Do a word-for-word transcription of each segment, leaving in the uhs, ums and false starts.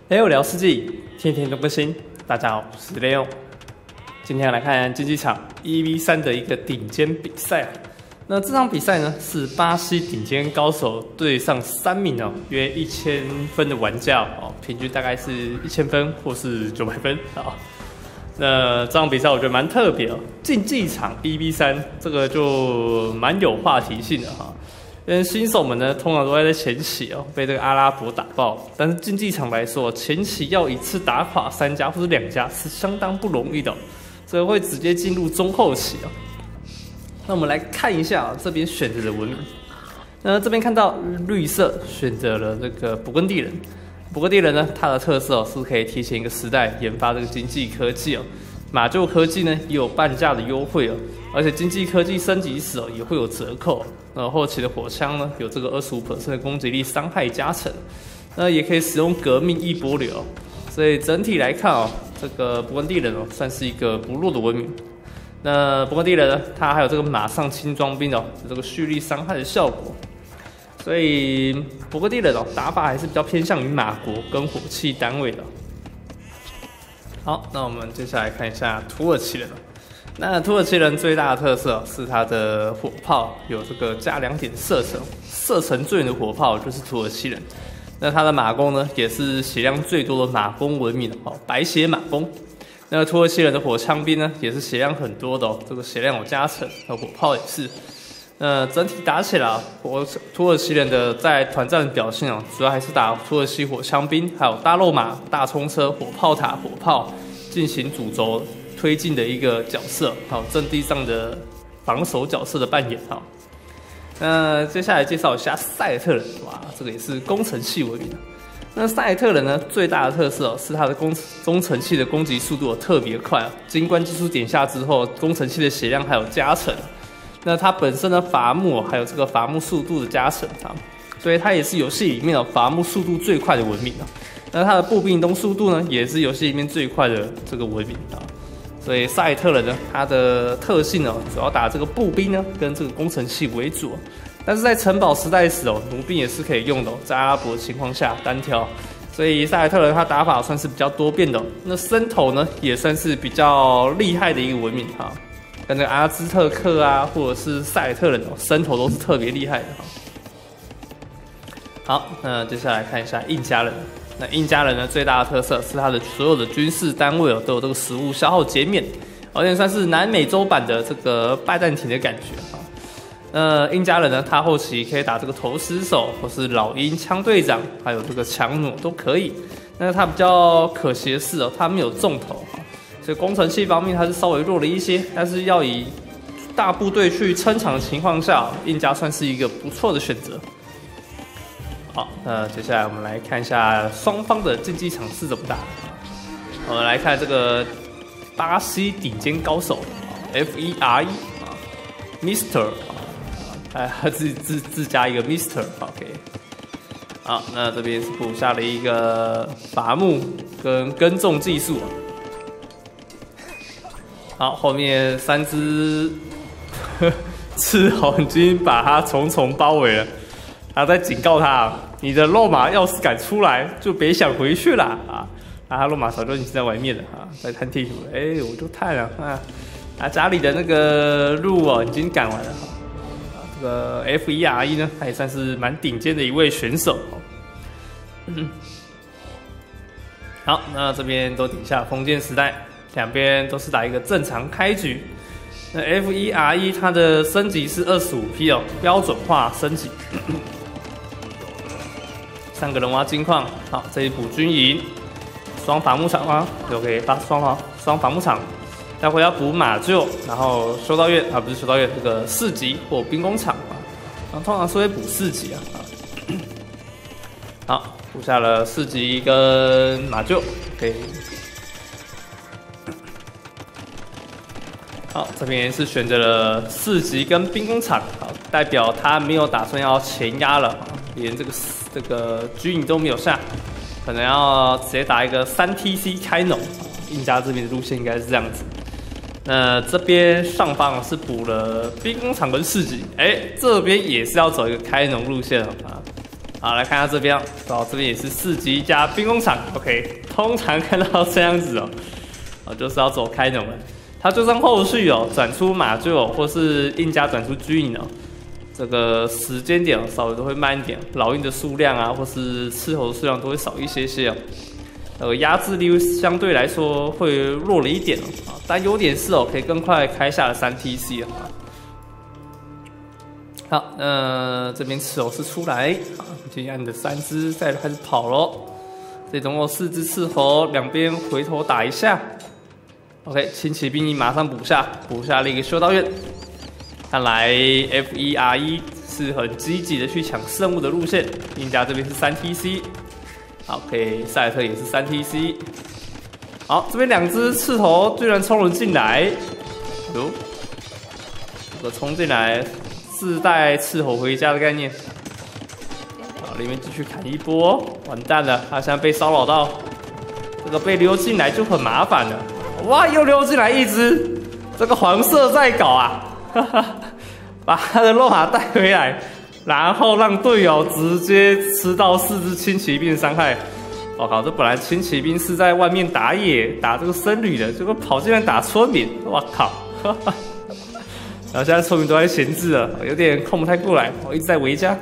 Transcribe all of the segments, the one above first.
雷欧聊世纪，天天都更新。大家好，我是雷欧。今天来看竞技场一 v 三的一个顶尖比赛啊。那这场比赛呢，是巴西顶尖高手对上三名哦，约一千分的玩家哦，平均大概是一千分或是九百分啊。那这场比赛我觉得蛮特别哦，竞技场一 v 三这个就蛮有话题性的哈。因为新手们呢，通常都会在前期哦被这个阿拉伯打爆，但是竞技场来说，前期要一次打垮三家或者两家是相当不容易的，所以会直接进入中后期哦。那我们来看一下、哦、这边选择的文明，那这边看到绿色选择了这个勃艮第人，勃艮第人呢，它的特色哦是可以提前一个时代研发这个经济科技哦。马厩科技呢也有半价的优惠哦，而且经济科技升级时哦也会有折扣。那后期的火枪呢有这个 百分之二十五 的攻击力伤害加成，那也可以使用革命一波流，所以整体来看哦，这个勃艮第人哦算是一个不弱的文明。那勃艮第人呢，它还有这个马上轻装兵哦，有这个蓄力伤害的效果，所以勃艮第人哦打法还是比较偏向于马国跟火器单位的。好，那我们接下来看一下土耳其人。那土耳其人最大的特色是它的火炮有这个加两点射程，射程最远的火炮就是土耳其人。那它的马弓呢，也是血量最多的马弓文明哦，白血马弓。那土耳其人的火枪兵呢，也是血量很多的哦，这个血量有加成，和火炮也是。那整体打起来，火土耳其人的在团战的表现哦，主要还是打土耳其火枪兵，还有大肉马、大冲车、火炮塔、火炮进行主轴推进的一个角色，好，阵地上的防守角色的扮演哈。那接下来介绍一下塞尔特人，哇，这个也是工程器文明。那塞尔特人呢，最大的特色、哦、是它的工工程器的攻击速度、哦、特别快、啊，经关技术点下之后，工程器的血量还有加成。那它本身的伐木、哦、还有这个伐木速度的加成啊，所以它也是游戏里面的、哦、伐木速度最快的文明啊。那它的步兵移动速度呢，也是游戏里面最快的这个文明啊。所以塞尔特人呢，它的特性呢，主要打这个步兵呢，跟这个工程器为主。但是在城堡时代时哦，弩兵也是可以用的、哦，在阿拉伯的情况下单挑。所以塞尔特人他打法算是比较多变的、哦。那伸头呢，也算是比较厉害的一个文明哈。跟这个阿兹特克啊，或者是塞尔特人哦，伸头都是特别厉害的哈。好，那接下来看一下印加人。那印加人呢，最大的特色是它的所有的军事单位哦，都有这个食物消耗减免，而且算是南美洲版的这个拜占庭的感觉哈。那印加人呢，他后期可以打这个投石手，或是老鹰枪队长，还有这个强弩都可以。那他比较可惜的是哦，他没有重头哈，所以工程器方面他是稍微弱了一些，但是要以大部队去撑场的情况下，印加算是一个不错的选择。好，那接下来我们来看一下双方的竞技场是怎么打。我们来看这个巴西顶尖高手 F E R E 啊 ，Mister 啊，哎，他自自自加一个 Mister，OK。好，那这边是补下了一个伐木跟耕种技术。好，后面三只赤红军把他重重包围了。他在警告他，你的肉马要是敢出来，就别想回去了啊！啊，他肉马早就已经在外面了啊，在探地图。哎、欸，我就探了啊，啊，家里的那个路哦，已经赶完了哈。啊，这个 F E R E 呢，他也算是蛮顶尖的一位选手。嗯，好，那这边都底下封建时代，两边都是打一个正常开局。那 F E R E 它的升级是 二十五 P 哦，标准化升级。三个人挖金矿，好，这一补军营，双伐木场啊 ，OK， 发双伐双伐木场，待会要补马厩，然后修道院啊，不是修道院，这个市集或兵工厂啊，然后通常是会补市集啊，好，补下了市集跟马厩 ，OK， 好，这边是选择了市集跟兵工厂，好，代表他没有打算要前压了，连这个。这个军营都没有下，可能要直接打一个三 T C 开农。印加这边的路线应该是这样子。那这边上方是补了兵工厂跟市集，哎，这边也是要走一个开农路线啊。 好，来看一下这边，哦，这边也是四级加兵工厂 ，OK。通常看到这样子哦，哦，就是要走开农了。它就算后续哦转出马厩或是硬加转出军营哦，这个时间点稍微都会慢一点，老鹰的数量啊，或是斥候的数量都会少一些些哦。呃，压制力相对来说会弱了一点哦，啊，但优点是哦，可以更快开下了三 T C 啊。好，那这边斥候是出来，啊，就按的三只，再开始跑咯。这总共四只斥候，两边回头打一下。OK， 轻骑兵马上补下，补下了一个修道院。看来 F 一 R 一是很积极的去抢圣物的路线。印加这边是三 T C， 好，可以塞尔特也是三 T C。好，这边两只斥候居然冲了进来，哟，这个冲进来。自带斥候回家的概念，好，里面继续砍一波，完蛋了，他现在被骚扰到，这个被溜进来就很麻烦了。哇，又溜进来一只，这个黄色在搞啊，哈哈，把他的肉马带回来，然后让队友直接吃到四只轻骑兵的伤害。我靠，这本来轻骑兵是在外面打野打这个僧侣的，结果跑进来打村民，我靠，哈哈。然后现在村民都在闲置了，有点控不太过来，我一直在围家。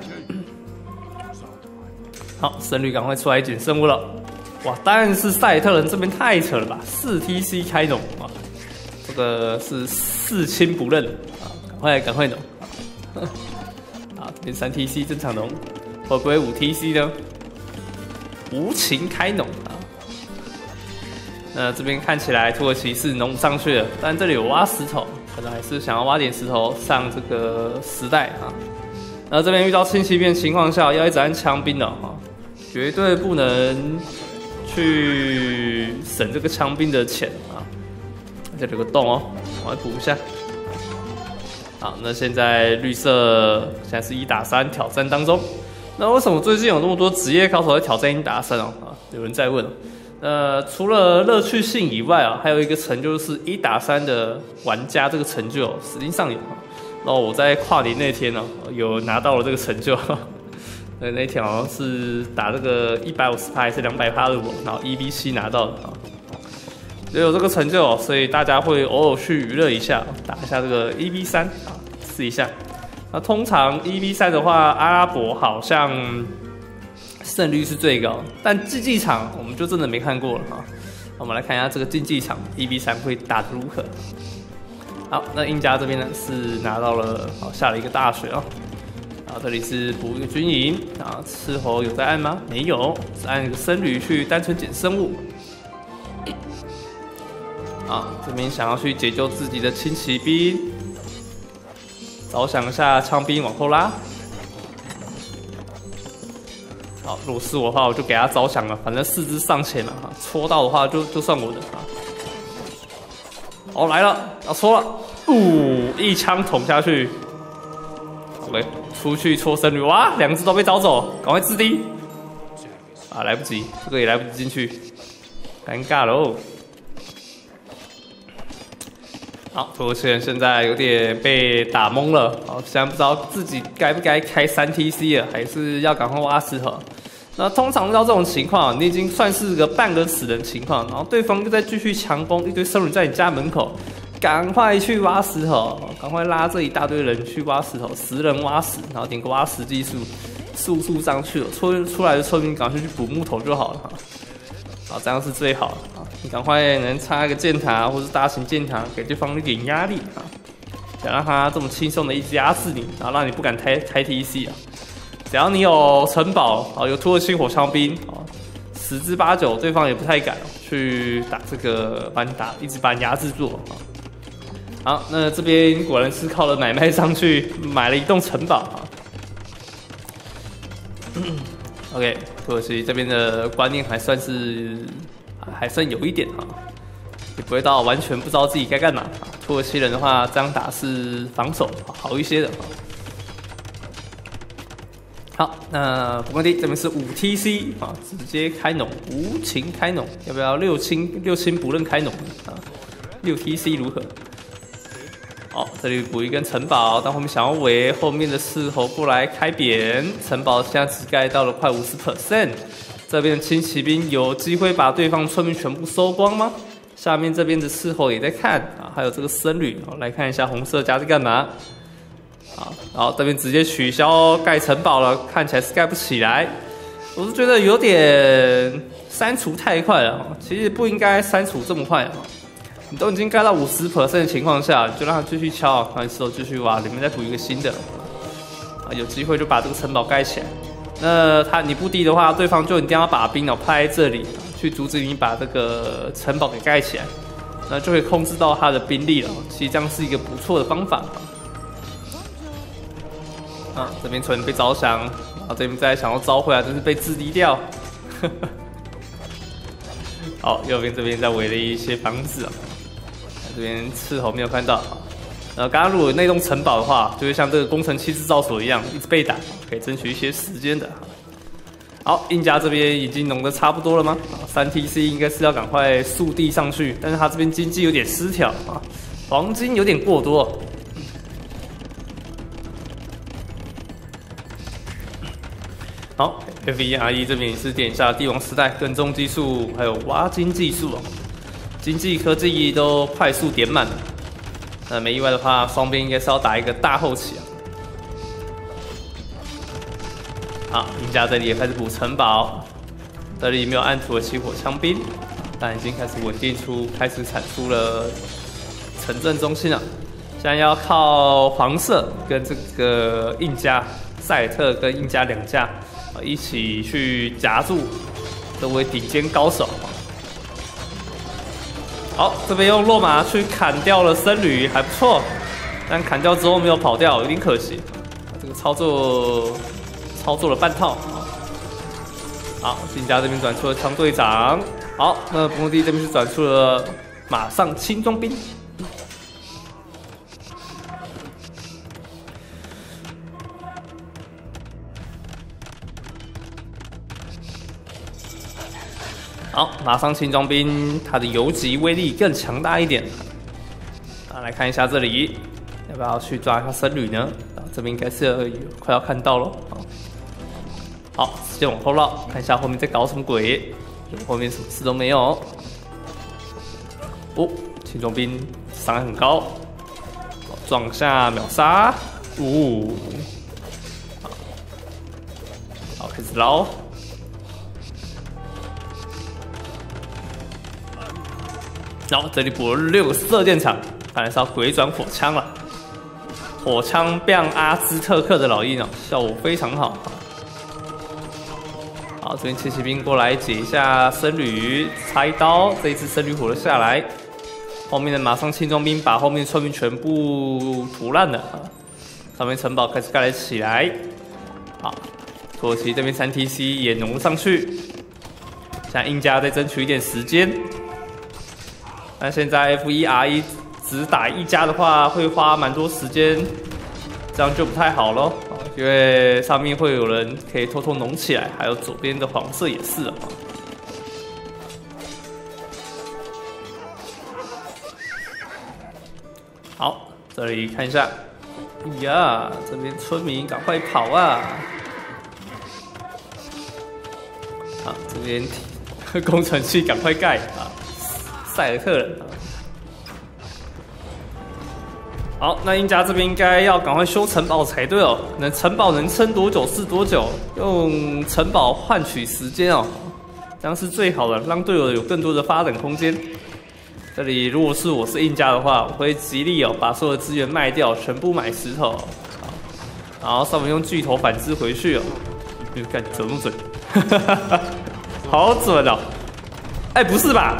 好，僧侣赶快出来捡生物了。哇，但是赛尔特人这边太扯了吧，四 T C 开农啊，这个是四亲不认啊，赶快赶快农。啊，这边三 T C 正常农，会不会五 T C 呢？无情开农啊。那这边看起来土耳其是农不上去了，但这里有挖石头，可能还是想要挖点石头上这个时代啊。那这边遇到轻骑兵的情况下，要一直按枪兵的哈，绝对不能去省这个枪兵的钱啊。这里有个洞哦，我来补一下。好，那现在绿色现在是一打三挑战当中。那为什么最近有那么多职业高手在挑战一打三哦？啊，有人在问。呃，除了乐趣性以外啊，还有一个成就是一打三的玩家这个成就，实际上有。然后我在跨年那天呢、啊，有拿到了这个成就。那那天好像是打这个一百五十趴还是两百趴的我，然后 E V 七拿到的啊。也有这个成就，所以大家会偶尔去娱乐一下，打一下这个 E V 三啊，试一下。那通常 E V 三的话，阿拉伯好像胜率是最高，但竞技场我们就真的没看过了哈。我们来看一下这个竞技场 E V 三会打得如何。好，那印加这边呢是拿到了，好下了一个大水哦。然后这里是补一个军营，然后斥候有在按吗？没有，是按一个僧侣去单纯捡生物。啊，这边想要去解救自己的轻骑兵，着想一下枪兵往后拉。好，如果是我的话，我就给他着想了，反正四只上前了哈，戳到的话就就算我的啊。哦，来了，要戳了，呜，一枪捅下去。OK， 出去戳僧侣，哇，两只都被招走，赶快自低。啊，来不及，这个也来不及进去，尴尬喽。好，土耳其人现在有点被打懵了，好，现在不知道自己该不该开三 T C 了，还是要赶快挖石头。那通常遇到这种情况，你已经算是个半个死人情况，然后对方又在继续强攻，一堆僧侣在你家门口，赶快去挖石头，赶快拉这一大堆人去挖石头，十人挖石，然后点个挖石技术，速速上去了，出出来的村民赶快去补木头就好了哈。好，这样是最好的啊！你赶快能插一个箭塔或是大型箭塔，给对方一点压力啊，想让他这么轻松的一直压制你，然后让你不敢开开 T C 啊。只要你有城堡啊，有土耳其火枪兵啊，十之八九对方也不太敢去打这个，把你打一直把你压制住啊。好，那这边果然是靠了买卖上去买了一栋城堡啊。OK， 土耳其这边的观念还算是还算有一点哈，也不会到完全不知道自己该干嘛。土耳其人的话，这样打是防守好一些的。好，那不关地这边是五 T C 啊，直接开农，无情开农，要不要六亲六亲不认开农啊？六 T C 如何？ 好，这里补一根城堡，但后面想要围后面的斥候过来开扁，城堡现在只盖到了快 百分之五十。这边的轻骑兵有机会把对方村民全部收光吗？下面这边的斥候也在看啊，还有这个僧侣，来看一下红色家在干嘛。好，然后这边直接取消盖城堡了，看起来是盖不起来。我是觉得有点删除太快了，其实不应该删除这么快。你都已经盖到 百分之五十 的情况下，就让他继续敲，然后之后继续挖，里面再补一个新的。啊，有机会就把这个城堡盖起来。那他你不低的话，对方就一定要把兵哦派在这里，去阻止你把这个城堡给盖起来，那就会控制到他的兵力了。其实这样是一个不错的方法。啊，这边村被招降，然后这边再想要招回来，真是被制敌掉。好，右边这边再围了一些房子啊，这边斥候没有看到。呃，刚刚如果内洞城堡的话，就会像这个工程器制造所一样，一直被打，可以争取一些时间的。好，印加这边已经弄得差不多了吗？三 T C 应该是要赶快速递上去，但是他这边经济有点失调啊，黄金有点过多。好 ，F E R E 这边也是点一下帝王时代跟踪技术，还有挖金技术哦，经济科技都快速点满了。那没意外的话，双边应该是要打一个大后期啊。好，印加这里也开始补城堡，这里没有暗土的起火枪兵，但已经开始稳定出，开始产出了城镇中心了。现在要靠黄色跟这个印加塞尔特跟印加两架一起去夹住这位顶尖高手。好，这边用落马去砍掉了僧侣，还不错，但砍掉之后没有跑掉，有点可惜。这个操作操作了半套。好，印加这边转出了枪队长。好，那伯蒂这边是转出了马上轻装兵。好，马上轻装兵，它的游击威力更强大一点。啊，来看一下这里，要不要去抓一下僧侣呢？啊，这边应该是快要看到了。好，直接往后绕，看一下后面在搞什么鬼。后面什么事都没有。哦，轻装兵伤害很高，撞下秒杀。呜、哦，好，开始捞。然后这里补了六个射箭场，看来是要回转火枪了。火枪变阿兹特克的老鹰哦，效果非常好。好，这边轻骑兵过来解一下僧侣，插一刀，这一次僧侣活了下来。后面的马上轻装兵把后面村民全部屠烂了，上面城堡开始盖了起来。好，土耳其这边三 T C 也农上去，现在印加在争取一点时间。但现在 F E R E 只打一家的话，会花蛮多时间，这样就不太好咯，因为上面会有人可以偷偷农起来，还有左边的黄色也是啊。好，这里看一下，哎呀，这边村民赶快跑啊！啊，这边工程器赶快盖啊！塞尔特人。好，那印加这边应该要赶快修城堡才对哦。那城堡能撑多久是多久，用城堡换取时间哦，这样是最好的，让队友有更多的发展空间。这里如果是我是印加的话，我会极力哦把所有的资源卖掉，全部买石头，然后上面用巨头反制回去哦。你看准不准？好准哦！哎，不是吧？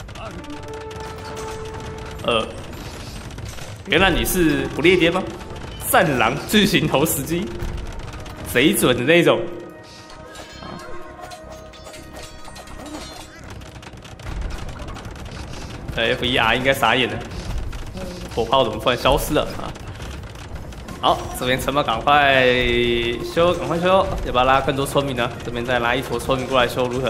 呃，原来你是不列颠吗？战狼巨型投石机，贼准的那种。F E R 应该傻眼了，火炮怎么突然消失了啊？好，这边城堡赶快修，赶快修，要不要拉更多村民呢？这边再拉一坨村民过来修如何？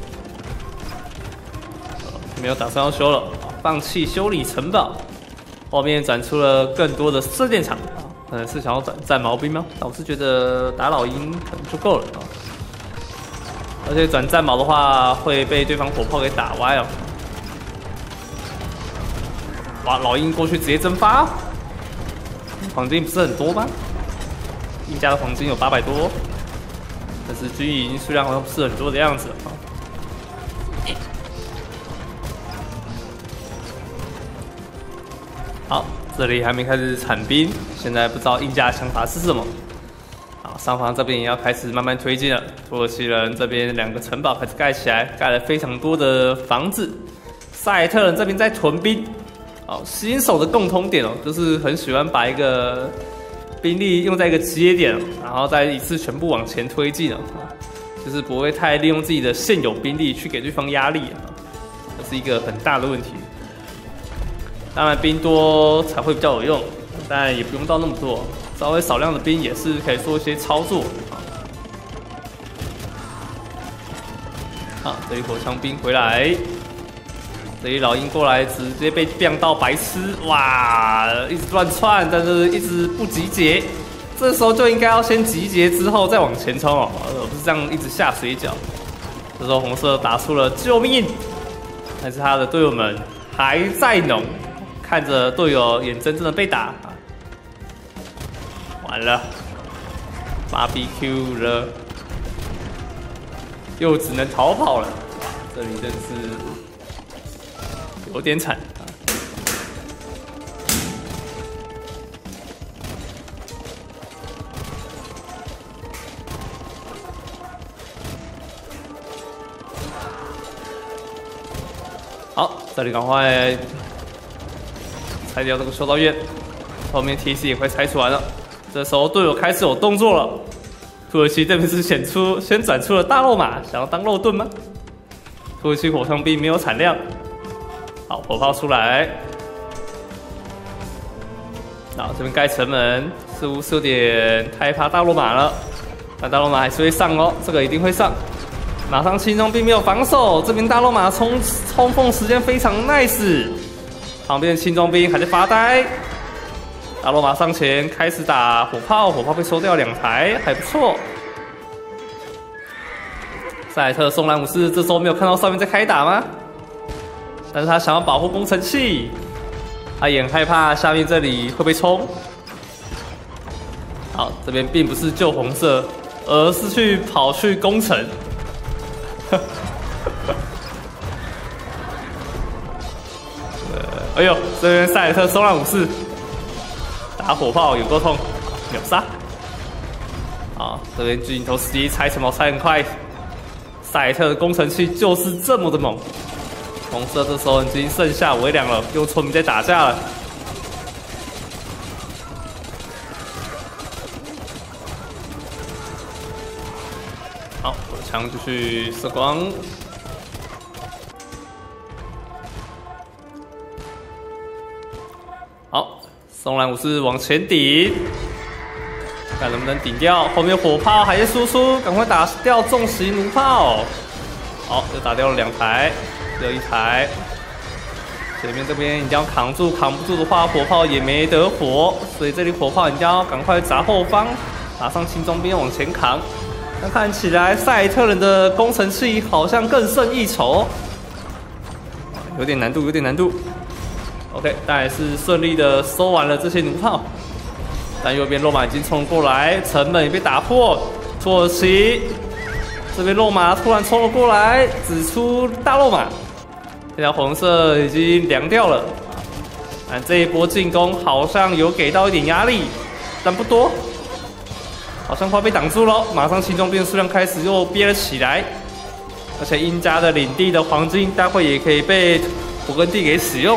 没有打算要修了。放弃修理城堡， 后面转出了更多的射箭场啊，可能是想要转战矛兵吗？但我是觉得打老鹰可能就够了啊。而且转战矛的话会被对方火炮给打歪哦。哇，老鹰过去直接蒸发，黄金不是很多吗？鹰家的黄金有八百多，但是军营数量好像不是很多的样子啊。好，这里还没开始产兵，现在不知道鹰家的想法是什么。好，上方这边也要开始慢慢推进了。土耳其人这边两个城堡开始盖起来，盖了非常多的房子。塞尔特人这边在屯兵。好，新手的共通点哦，就是很喜欢把一个兵力用在一个节点，然后再一次全部往前推进哦，就是不会太利用自己的现有兵力去给对方压力啊，这是一个很大的问题。当然兵多才会比较有用，但也不用到那么多，稍微少量的兵也是可以做一些操作。好，这里火枪兵回来。这里老鹰过来，直接被变到白痴，哇！一直乱窜，但是一直不集结。这时候就应该要先集结，之后再往前冲哦，而不是这样一直下水饺。这时候红色打出了救命，但是他的队友们还在弄，看着队友眼睁睁的被打，完了 ，B B Q 了，又只能逃跑了。这里真是。有点惨啊！好，这里赶快拆掉这个修道院，后面 T C 也快拆出来了。这时候队友开始有动作了，土耳其这边是选出先转出了大肉马，想要当肉盾吗？土耳其火枪兵没有产量。好，火炮出来。好，这边盖城门，似乎是有点太怕大罗马了。但大罗马还是会上哦，这个一定会上。马上轻装兵没有防守，这边大罗马冲冲锋时间非常 nice。旁边的轻装兵还在发呆。大罗马上前开始打火炮，火炮被收掉两台，还不错。塞尔特松兰武士这时候没有看到上面在开打吗？但是他想要保护工程器，他也很害怕下面这里会被冲。好，这边并不是救红色，而是去跑去攻城。哎呦，这边塞尔特松兰武士打火炮有够痛，秒杀。好，这边巨型头司机拆城堡拆很快，塞尔特的工程器就是这么的猛。红色这时候已经剩下微凉了，用村民在打架了。好，火枪继续射光。好，松兰武士往前顶，看能不能顶掉。后面火炮还在输出，赶快打掉重型弩炮。好，又打掉了两台。只有一台，前面这边一定要扛住，扛不住的话，火炮也没得火，所以这里火炮一定要赶快砸后方，马上轻装兵往前扛。那看起来塞尔特人的工程器好像更胜一筹，有点难度，有点难度。OK， 但还是顺利的收完了这些弩炮，但右边肉马已经冲过来，城门也被打破，土耳其。这边肉马突然冲了过来，指出大肉马，这条红色已经凉掉了。但这一波进攻好像有给到一点压力，但不多，好像快被挡住了。马上轻装兵数量开始又憋了起来，而且鹰家的领地的黄金待会也可以被勃艮第给使用。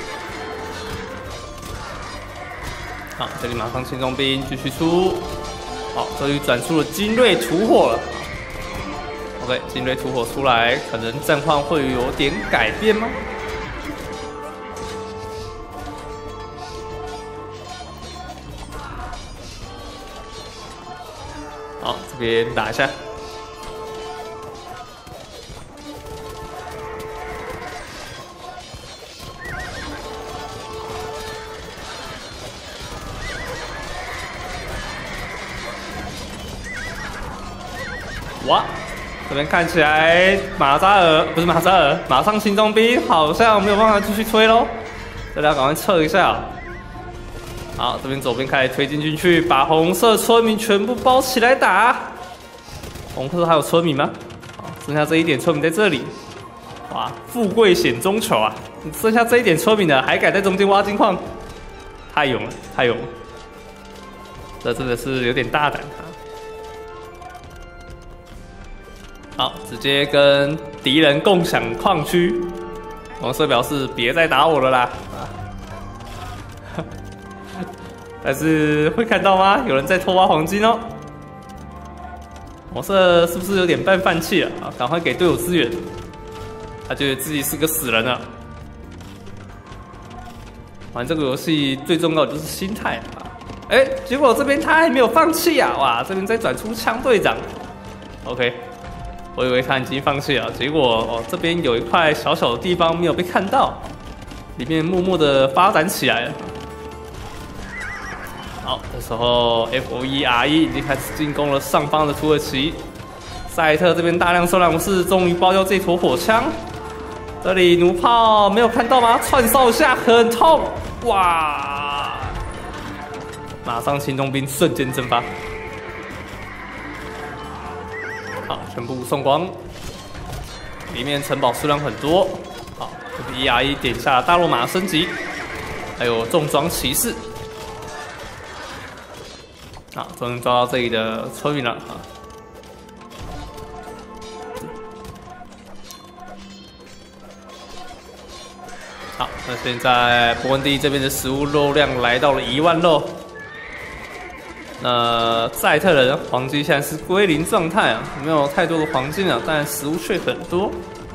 好，这里马上轻装兵继续出，好，这里转出了精锐土火了。OK， 精锐土火出来，可能战况会有点改变吗？好，这边打一下。 哇，这边看起来马扎尔不是马扎尔，马上行动兵好像没有办法继续推喽，大家赶快撤一下。好，这边左边开始推进进去，把红色村民全部包起来打。红色还有村民吗？好，剩下这一点村民在这里。哇，富贵险中求啊！剩下这一点村民呢，还敢在中间挖金矿，太勇了，太勇了。这真的是有点大胆啊！好，直接跟敌人共享矿区。红色表示别再打我了啦！啊，但是会看到吗？有人在偷挖黄金哦。红色是不是有点半放弃了啊？赶快给队友支援。他觉得自己是个死人了。玩这个游戏最重要的就是心态啊！哎、欸，结果这边他还没有放弃啊！哇，这边再转出枪队长。OK。我以为他已经放弃了，结果哦，这边有一块小小的地方没有被看到，里面默默的发展起来了。好，这时候 F E R E 已经开始进攻了上方的土耳其。赛特这边大量收量武士终于爆掉这坨火枪，这里弩炮没有看到吗？串烧一下很痛，哇！马上行动兵瞬间蒸发。好，全部送光。里面城堡数量很多。好 ，F E R E 点下大罗马升级，还有重装骑士。好，终于抓到这里的村民了啊！好，那现在勃艮第这边的食物肉量来到了一万肉。那赛特人黄金现在是归零状态啊，没有太多的黄金啊，但食物却很多。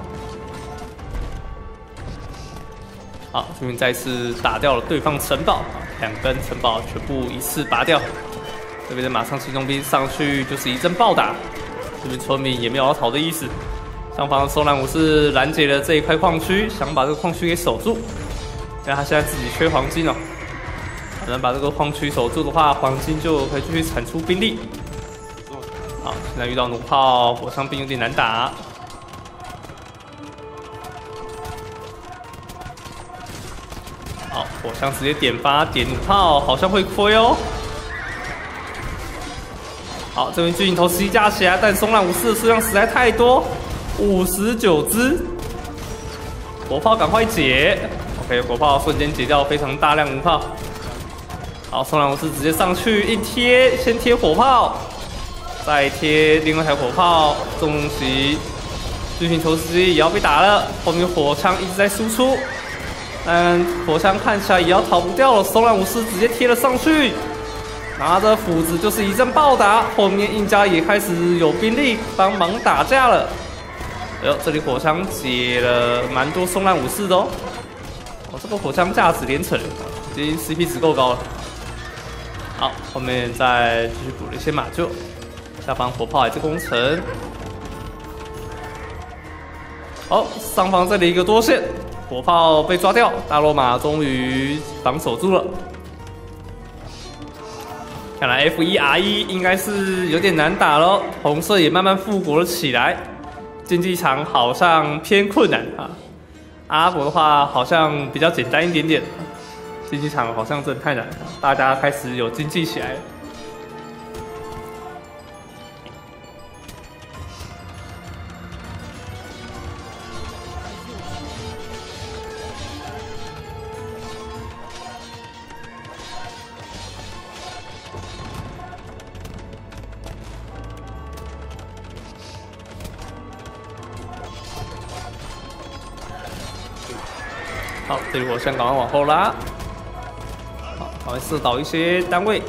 好，这边再次打掉了对方城堡，两根城堡全部一次拔掉。这边的马上行动兵上去就是一阵暴打，这边村民也没有要逃的意思。上方的收兰武士拦截了这一块矿区，想把这个矿区给守住，但他现在自己缺黄金哦。能把这个矿区守住的话，黄金就可以继续产出兵力。好，现在遇到弩炮，火枪兵有点难打。好，火枪直接点发，点弩炮好像会亏哦。好，这边巨型头实际架起来，但松兰武士的数量实在太多，五十九只。火炮赶快解 ，OK， 火炮瞬间解掉非常大量弩炮。好，松兰武士直接上去一贴，先贴火炮，再贴另外一台火炮，重击巨型投石机也要被打了，后面火枪一直在输出，但火枪看起来也要逃不掉了。松兰武士直接贴了上去，拿着斧子就是一阵暴打，后面印加也开始有兵力帮忙打架了。哎呦，这里火枪解了蛮多松兰武士的哦，哦，这个火枪价值连城，已经 C P 值够高了。好，后面再继续补了一些马厩，下方火炮还在攻城。好，上方这里一个多线，火炮被抓掉，大罗马终于防守住了。看来 F E R E 应该是有点难打咯，红色也慢慢复国了起来，竞技场好像偏困难啊。阿拉伯的话好像比较简单一点点。竞技场好像真的太难了，大家开始有经济起来了。好，这里火枪赶快往后拉。赶快射倒一些单位。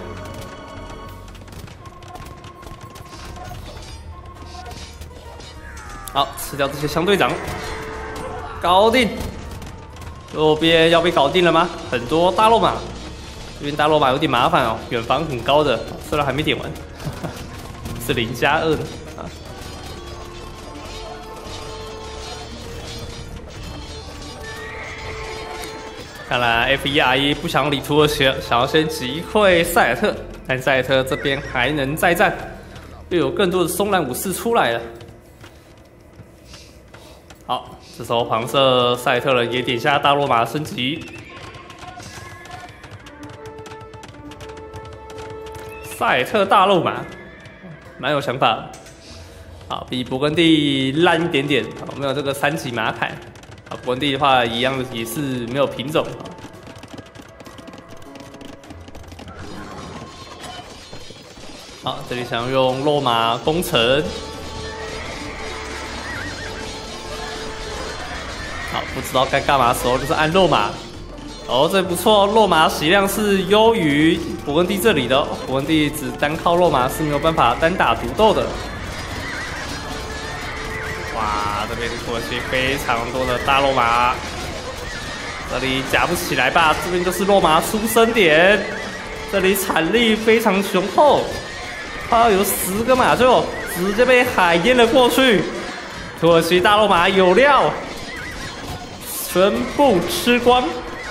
好，吃掉这些相队长，搞定。右边要被搞定了吗？很多大罗马，这边大罗马有点麻烦哦，远防很高的，虽然还没点完，是零加二的啊。看来 F E R E 不想理土耳其了，想要先击溃塞尔特，但塞尔特这边还能再战。 又有更多的松兰武士出来了。好，这时候黄色赛特人也点下大罗马升级。赛特大肉马，蛮有想法的。好，比勃艮第烂一点点，好，没有这个三级马凯。啊，勃艮第的话一样也是没有品种。好，这里想用肉马攻城。好，不知道该干嘛的时候就是按肉马。哦，这不错，肉马血量是优于勃艮第这里的。勃艮第只单靠肉马是没有办法单打独斗的。哇，这边土耳其非常多的大肉马，这里夹不起来吧？这边就是肉马出生点，这里产力非常雄厚，它有十个马厩，直接被海淹了过去。土耳其大肉马有料，全部吃光。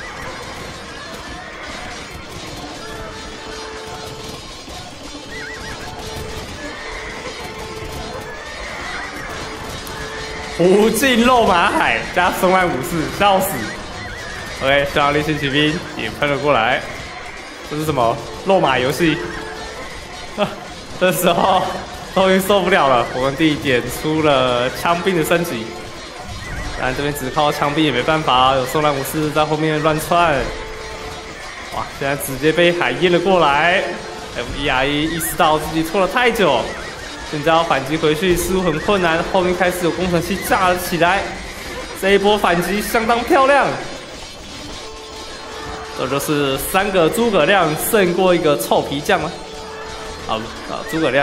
无尽肉马海加松兰武士，笑死 ！OK， 消防烈性骑兵也喷了过来，这是什么肉马游戏？这时候终于受不了了，勃艮第点出了枪兵的升级，但这边只靠枪兵也没办法，有松兰武士在后面乱窜。哇，现在直接被海淹了过来 ，F E R E 意识到自己拖了太久。现在要反击回去似乎很困难，后面开始有工程器炸了起来，这一波反击相当漂亮。这就是三个诸葛亮胜过一个臭皮匠了。好，啊，诸葛亮，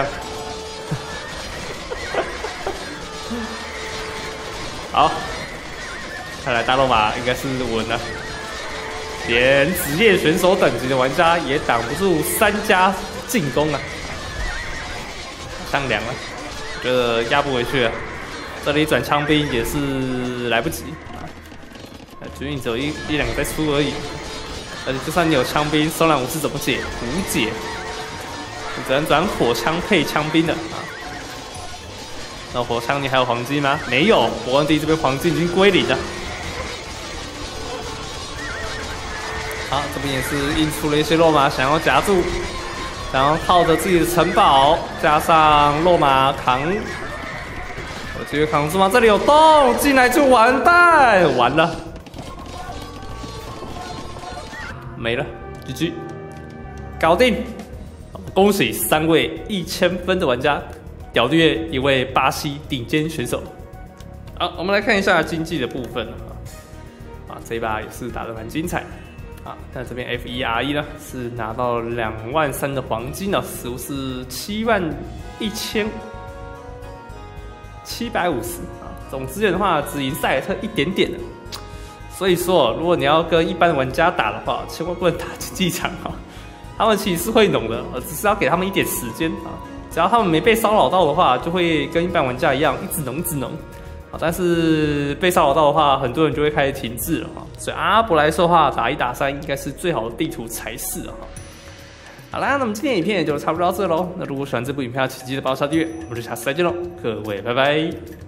好，看来大肉马应该是稳了，连职业选手等级的玩家也挡不住三家进攻啊。上梁了，我觉得压不回去了。这里转枪兵也是来不及啊，军营只有一一两个在出而已。而且就算你有枪兵，松兰武士怎么解？无解，你只能转火枪配枪兵的啊。那火枪你还有黄金吗？没有，勃艮第这边黄金已经归零了。好，这边也是印出了一些肉马，想要夹住。然后靠着自己的城堡，加上肉马扛，有机会扛住吗？这里有洞，进来就完蛋，完了，没了 ，G G， 搞定！恭喜三位一千分的玩家，屌虐一位巴西顶尖选手。好，我们来看一下经济的部分啊，啊，这一把也是打得蛮精彩。啊，但这边 F E R E 呢是拿到两万三的黄金呢，似乎是七万一千七百五十啊。总资源的话只赢赛尔特一点点的，所以说如果你要跟一般玩家打的话，千万不能打竞技场啊。他们其实是会农的，只是要给他们一点时间啊。只要他们没被骚扰到的话，就会跟一般玩家一样一直农一直农。但是被骚扰到的话，很多人就会开始停滞了哈。所以阿伯来说的话，打一打三应该是最好的地图才是哈。好啦，那么今天影片也就差不多到这喽。那如果喜欢这部影片，请记得帮我下订阅，我们就下次再见喽，各位拜拜。